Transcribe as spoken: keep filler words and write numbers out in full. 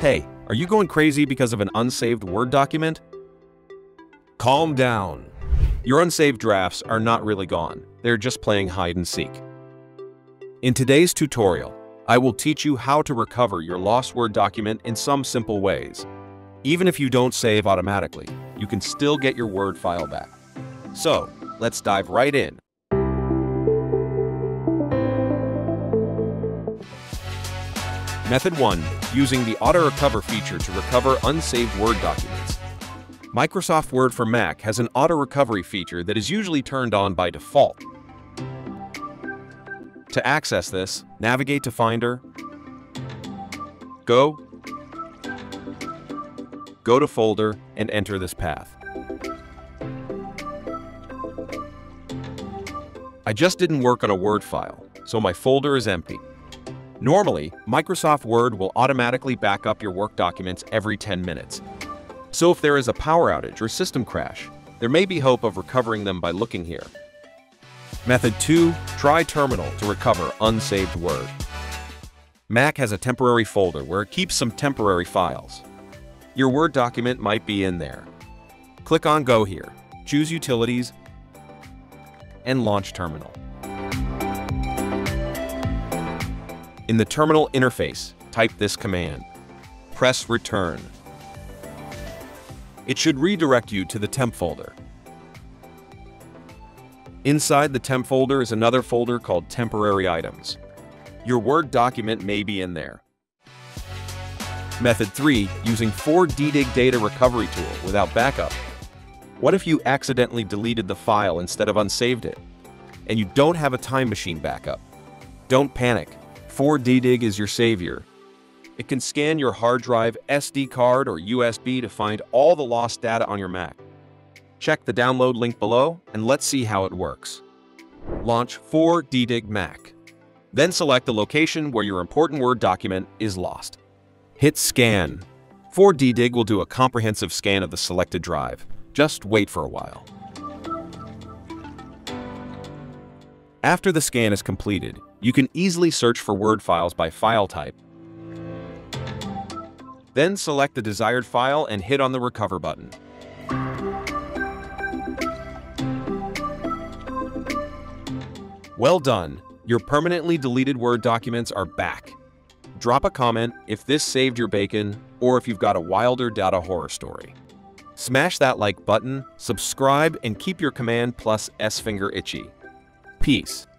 Hey, are you going crazy because of an unsaved Word document? Calm down. Your unsaved drafts are not really gone. They're just playing hide and seek. In today's tutorial, I will teach you how to recover your lost Word document in some simple ways. Even if you don't save automatically, you can still get your Word file back. So, let's dive right in. Method one. Using the AutoRecover feature to recover unsaved Word documents. Microsoft Word for Mac has an AutoRecovery feature that is usually turned on by default. To access this, navigate to Finder, Go, go to Folder, and enter this path. I just didn't work on a Word file, so my folder is empty. Normally, Microsoft Word will automatically back up your work documents every ten minutes. So if there is a power outage or system crash, there may be hope of recovering them by looking here. Method two. Try Terminal to recover unsaved Word. Mac has a temporary folder where it keeps some temporary files. Your Word document might be in there. Click on Go here, choose Utilities, and launch Terminal. In the terminal interface, type this command. Press Return. It should redirect you to the temp folder. Inside the temp folder is another folder called Temporary Items. Your Word document may be in there. Method three. Using four D dig Data Recovery Tool without backup. What if you accidentally deleted the file instead of unsaved it, and you don't have a Time Machine backup? Don't panic. four D dig is your savior. It can scan your hard drive, S D card, or U S B to find all the lost data on your Mac. Check the download link below, and let's see how it works. Launch four D dig Mac. Then select the location where your important Word document is lost. Hit Scan. four D dig will do a comprehensive scan of the selected drive. Just wait for a while. After the scan is completed, you can easily search for Word files by file type. Then select the desired file and hit on the Recover button. Well done! Your permanently deleted Word documents are back. Drop a comment if this saved your bacon or if you've got a wilder data horror story. Smash that like button, subscribe, and keep your Command plus S finger itchy. Peace.